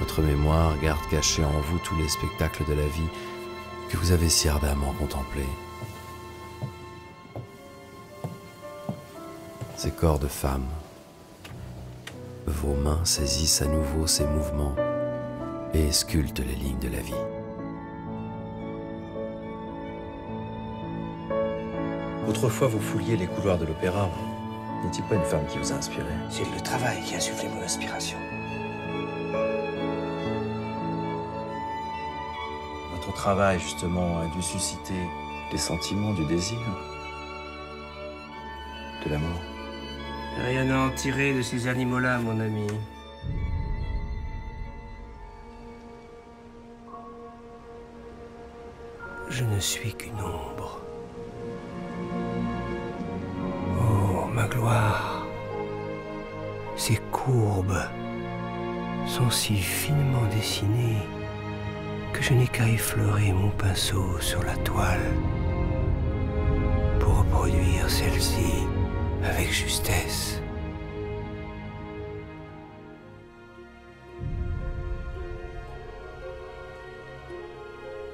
Votre mémoire garde cachés en vous tous les spectacles de la vie que vous avez si ardemment contemplés. Ces corps de femmes, vos mains saisissent à nouveau ces mouvements et sculptent les lignes de la vie. Autrefois, vous fouliez les couloirs de l'opéra. N'est-il pas une femme qui vous a inspiré? C'est le travail qui a insufflé mon inspiration. Votre travail, justement, a dû susciter des sentiments, du désir, de l'amour. Rien à en tirer de ces animaux-là, mon ami. Je ne suis qu'une ombre. Oh, ma gloire. Ces courbes sont si finement dessinées que je n'ai qu'à effleurer mon pinceau sur la toile pour reproduire celle-ci avec justesse. Te retrouverai-je ?